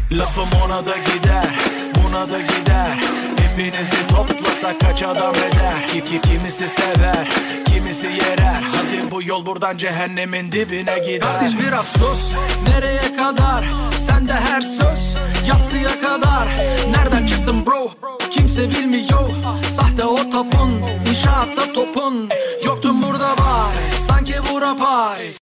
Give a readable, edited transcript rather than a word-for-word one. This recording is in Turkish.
Lafım ona da gider, buna da gider. Hepinizi toplasak kaç adam eder? Kimisi sever, kimisi yerer. Hadi bu yol buradan cehennemin dibine gider. Kardeş biraz sus, nereye kadar? Sende her söz yatsıya kadar. Nereden çıktın bro? Kimse bilmiyor. Sahte o tapun, inşaatta topun. Yoktun burada bari, sanki bura Paris.